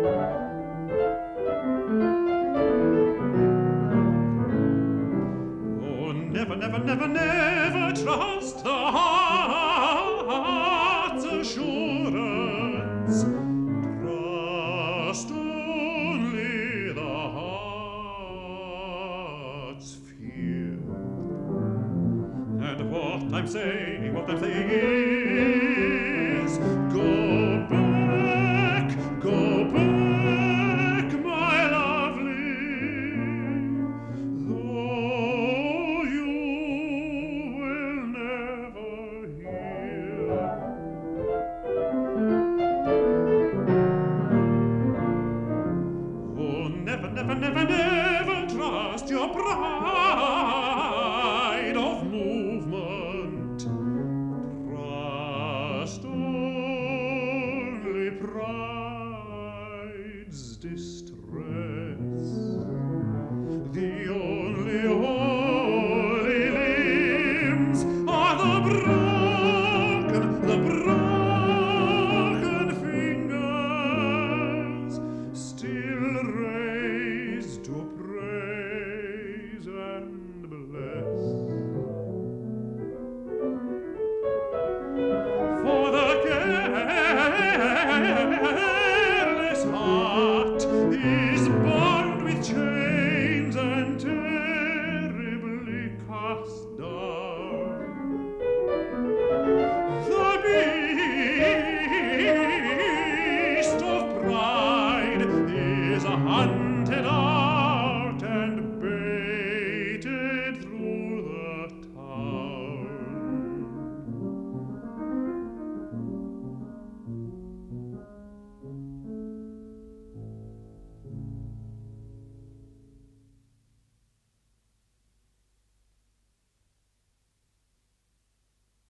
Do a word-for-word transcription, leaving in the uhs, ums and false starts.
Oh, never, never, never, never trust the heart's assurance. Trust only the heart's fear. And what I'm saying, what I'm saying is, go back, go back, my lovely, though you will never hear. Oh, never, never, never, never trust your pride of movement. Trust only pride's distrust.